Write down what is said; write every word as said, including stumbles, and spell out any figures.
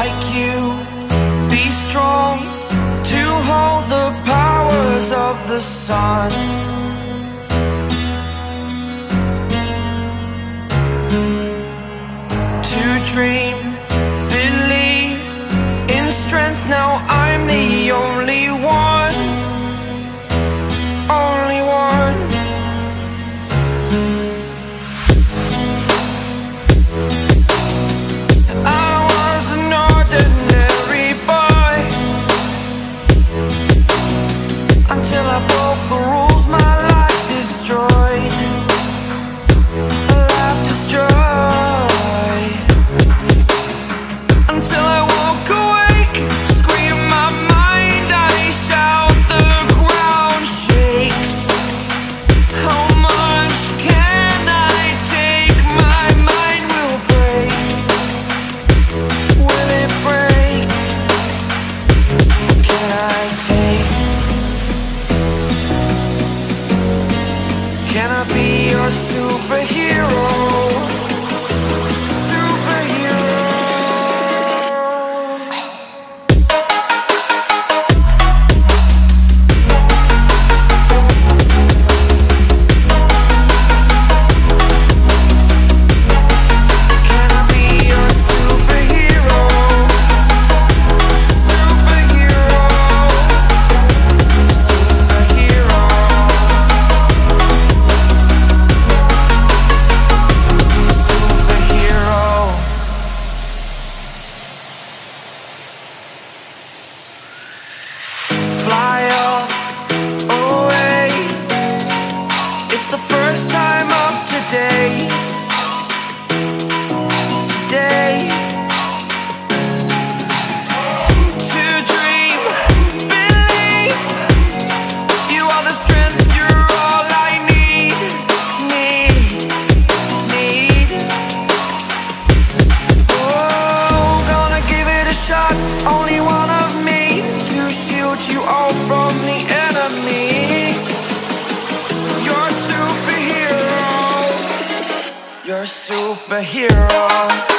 like you, be strong to hold the powers of the sun. To dream, believe in strength, now I'm the only one, only one. I was an ordinary boy until I broke the rules, my life destroyed, a life destroyed. Until I woke awake, scream my mind, I shout, the ground shakes. How much can I take? My mind will break. Will it break? Can I take? Can I be your superhero? Superhero.